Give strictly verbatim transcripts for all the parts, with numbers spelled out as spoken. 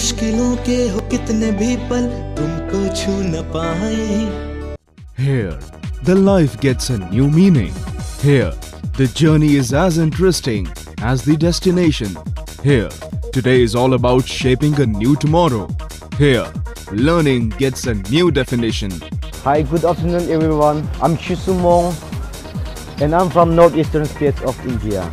मुश्किलों के हो कितने भी पल तुमको छू न पाए. Here, the life gets a new meaning. Here, the journey is as interesting as the destination. Here, today is all about shaping a new tomorrow. Here, learning gets a new definition. Hi, good afternoon everyone. I'm Shisumong and I'm from northeastern states of India.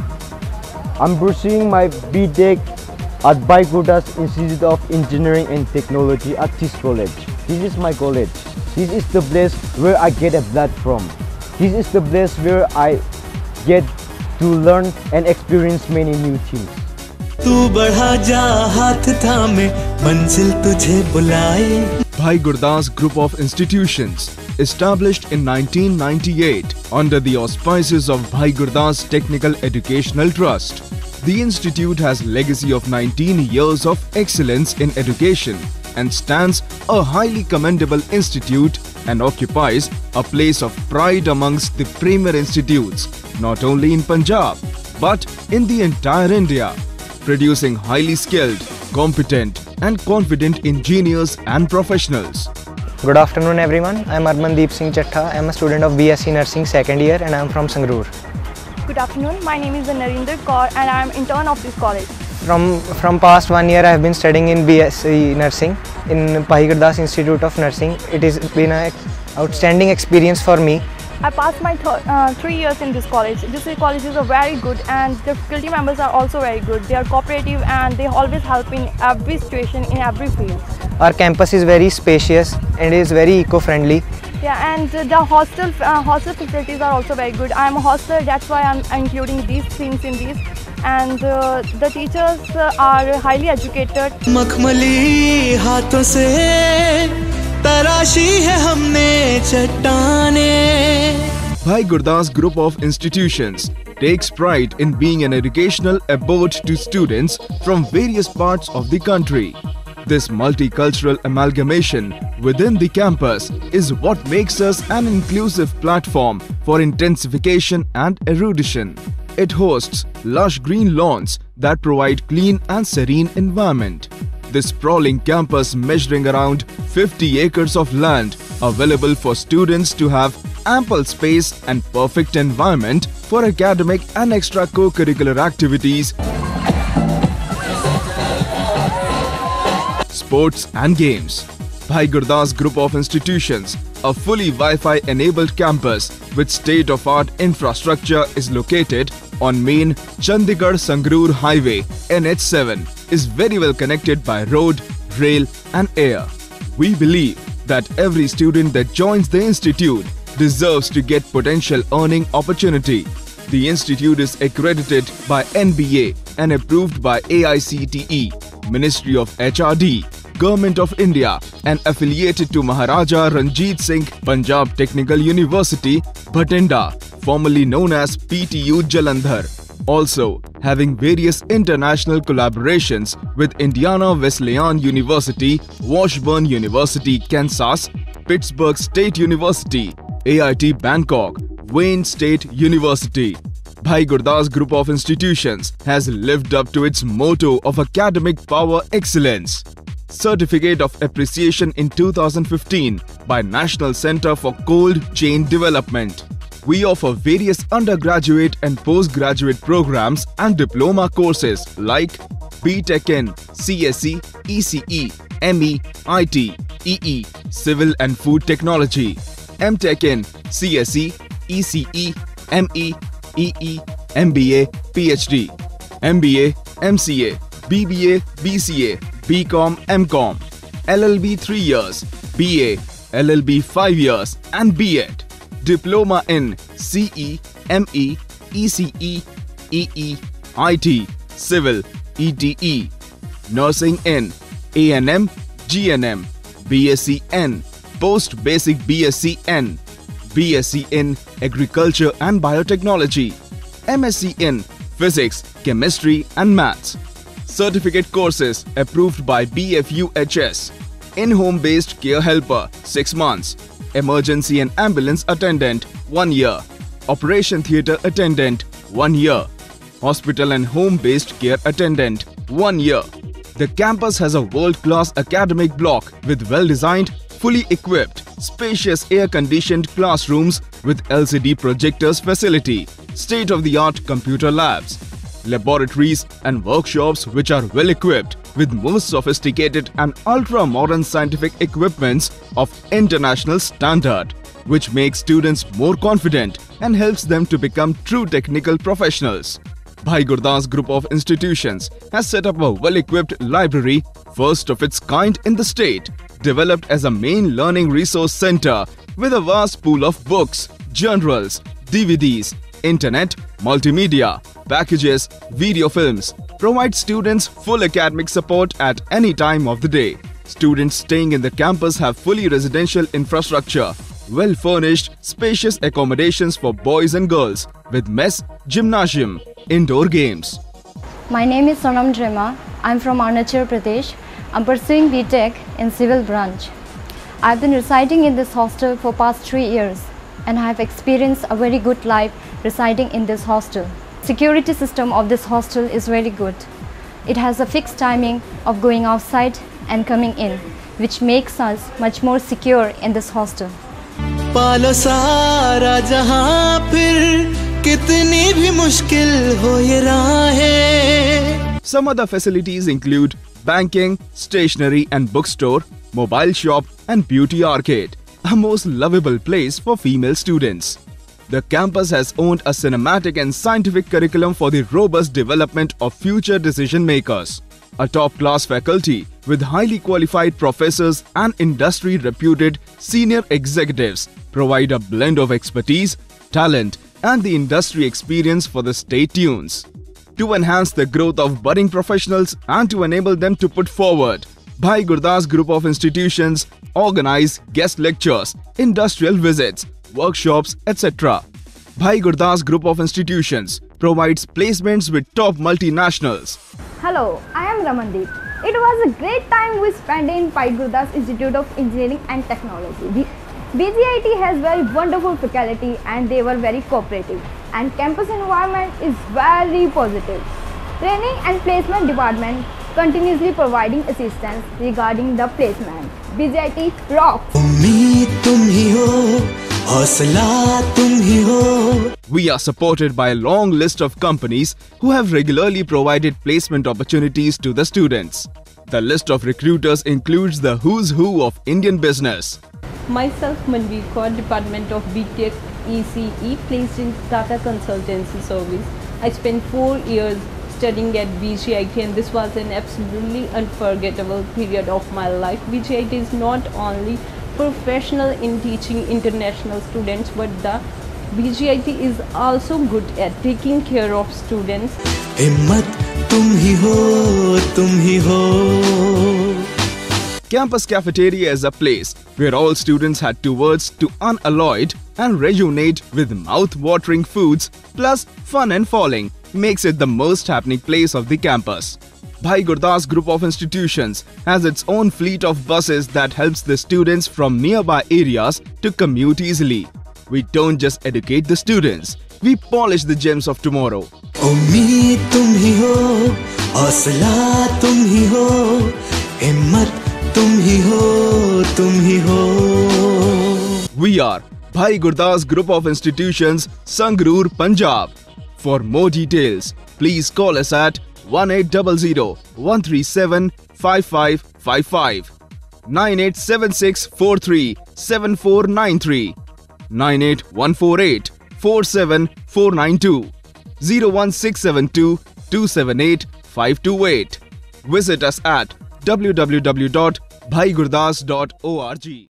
I'm pursuing my B Tech at Bhai Gurdas Institute of Engineering and Technology at this college. This is my college. This is the place where I get a blood from. This is the place where I get to learn and experience many new things. तू बढ़ा जा हाथ थामे मंजिल तुझे बुलाए. Bhai Gurdas Group of Institutions, established in nineteen ninety-eight under the auspices of Bhai Gurdas Technical Educational Trust. The institute has legacy of nineteen years of excellence in education and stands a highly commendable institute and occupies a place of pride amongst the premier institutes, not only in Punjab, but in the entire India, producing highly skilled, competent and confident engineers and professionals. Good afternoon everyone, I am Armandeep Singh Chattha. I am a student of B S c Nursing second year and I am from Sangrur. Good afternoon, my name is Narinder Kaur and I am intern of this college. From from past one year I have been studying in B S c Nursing in Bhai Gurdas Institute of Nursing. It has been an outstanding experience for me. I passed my th uh, three years in this college. This college is a very good and the faculty members are also very good. They are cooperative and they always help in every situation, in every field. Our campus is very spacious and is very eco-friendly. Yeah, and uh, the hostel uh, hostel facilities are also very good. I am a hostler, that's why I am including these things in these. And uh, the teachers uh, are highly educated. मखमली हाथों से तराशी है हमने चट्टाने. Bhai Gurdas Group of Institutions takes pride in being an educational abode to students from various parts of the country. This multicultural amalgamation within the campus is what makes us an inclusive platform for intensification and erudition. It hosts lush green lawns that provide clean and serene environment. This sprawling campus measuring around fifty acres of land available for students to have ample space and perfect environment for academic and extra-curricular activities, sports and games. Bhai Gurdas Group of Institutions, a fully Wi-Fi enabled campus with state-of-art infrastructure, is located on main Chandigarh-Sangrur Highway N H seven, is very well connected by road, rail and air. We believe that every student that joins the institute deserves to get potential earning opportunity. The institute is accredited by N B A and approved by A I C T E, Ministry of H R D, Government of India and affiliated to Maharaja Ranjit Singh Punjab Technical University, Bhatinda, formerly known as P T U Jalandhar. Also having various international collaborations with Indiana Wesleyan University, Washburn University, Kansas, Pittsburgh State University, A I T Bangkok, Wayne State University. Bhai Gurdas Group of Institutions has lived up to its motto of academic power excellence. Certificate of Appreciation in two thousand fifteen by National Center for Cold Chain Development. We offer various undergraduate and postgraduate programs and diploma courses like B Tech in C S E, E C E, M E, I T, E E, Civil and Food Technology, M Tech in C S E, E C E, M E, E E, M B A, P H D, M B A, M C A, B B A, B C A, B Com, M Com, L L B three years, B A, L L B five years and B Ed. Diploma in C E, M E, E C E, E E, I T, Civil, E T E. Nursing in A N M, G N M, B S c N, Post Basic B S c N, B S c in Agriculture and Biotechnology, M S c in Physics, Chemistry and Maths. Certificate courses approved by B F U H S. In-home based care helper six months. Emergency and ambulance attendant one year. Operation theatre attendant one year. Hospital and home based care attendant one year. The campus has a world-class academic block with well-designed, fully equipped, spacious air-conditioned classrooms with L C D projectors facility, state-of-the-art computer labs, laboratories and workshops which are well-equipped with most sophisticated and ultra-modern scientific equipments of international standard, which makes students more confident and helps them to become true technical professionals. Bhai Gurdas Group of Institutions has set up a well-equipped library, first of its kind in the state, developed as a main learning resource center with a vast pool of books, journals, D V Ds, internet, multimedia, packages, video films, provide students full academic support at any time of the day. Students staying in the campus have fully residential infrastructure, well-furnished, spacious accommodations for boys and girls with mess, gymnasium, indoor games. My name is Sonam Drema. I'm from Arunachal Pradesh. I'm pursuing B Tech in Civil branch. I've been residing in this hostel for past three years and I have experienced a very good life residing in this hostel. Security system of this hostel is very good. It has a fixed timing of going outside and coming in, which makes us much more secure in this hostel. पालो सारा जहां फिर कितनी भी मुश्किल हो ये राहें. Some other facilities include banking, stationery and bookstore, mobile shop and beauty arcade, a most lovable place for female students. The campus has owned a cinematic and scientific curriculum for the robust development of future decision makers. A top-class faculty with highly qualified professors and industry-reputed senior executives provide a blend of expertise, talent and the industry experience for the state tunes. To enhance the growth of budding professionals and to enable them to put forward, Bhai Gurdas Group of Institutions organize guest lectures, industrial visits, workshops, et cetera. Bhai Gurdas Group of Institutions provides placements with top multinationals. Hello, I am Ramandeep. It was a great time we spent in Bhai Gurdas Institute of Engineering and Technology. B G I T has very wonderful faculty and they were very cooperative, and campus environment is very positive. Training and placement department continuously providing assistance regarding the placement. B G I T rocks. उम्मीद तुम ही हो, हौसला तुम ही हो. We are supported by a long list of companies who have regularly provided placement opportunities to the students. The list of recruiters includes the who's who of Indian business. Myself, Manveer Kaur, Department of B Tech E C E, placed in Tata Consultancy Service. I spent four years studying at B G I T and this was an absolutely unforgettable period of my life. B G I T is not only professional in teaching international students, but the B G I T is also good at taking care of students. हिम्मत तुम ही हो, तुम ही हो. Campus cafeteria is a place where all students had towards to unalloyed and rejuvenate with mouth-watering foods plus fun and falling makes it the most happening place of the campus. Bhai Gurdas Group of Institutions has its own fleet of buses that helps the students from nearby areas to commute easily. We don't just educate the students, we polish the gems of tomorrow. उम्मीद तुम ही हो, हौसला तुम ही हो, हिम्मत तुम ही हो, तुम ही हो. We are Bhai Gurdas Group of Institutions, Sangrur Punjab. For more details, please call us at one eight zero zero, one three seven, five five five five, nine eight seven six four three seven four nine three, nine eight one four eight four seven four nine two, zero one six seven two two seven eight five two eight. Visit us at w w w dot bhai gurdas dot org.